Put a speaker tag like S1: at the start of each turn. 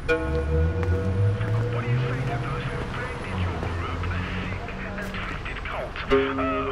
S1: What do you say to those who abandoned your group, a sick and twisted cult?